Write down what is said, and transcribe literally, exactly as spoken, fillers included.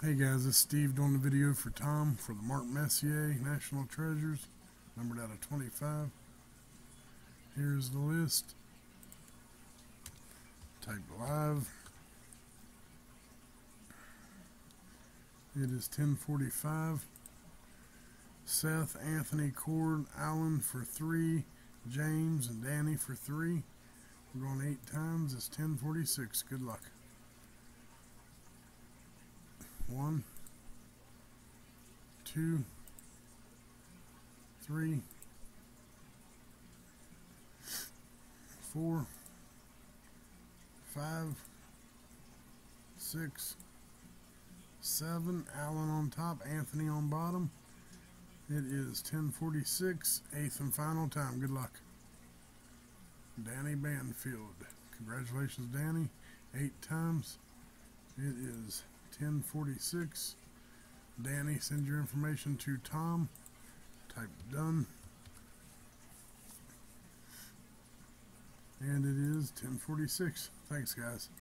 Hey guys, this is Steve doing the video for Tom for the Mark Messier National Treasures, numbered out of twenty-five. Here's the list. Type live. It is ten forty-five. Seth, Anthony, Cord, Alan for three, James and Danny for three. We're going eight times. It's ten forty-six. Good luck. One, two, three, four, five, six, seven. Alan on top, Anthony on bottom. It is ten forty-six, eighth and final time. Good luck. Danny Banfield. Congratulations, Danny. Eight times. It is ten forty-six. Danny, send your information to Tom. Type done. And it is ten forty-six. Thanks, guys.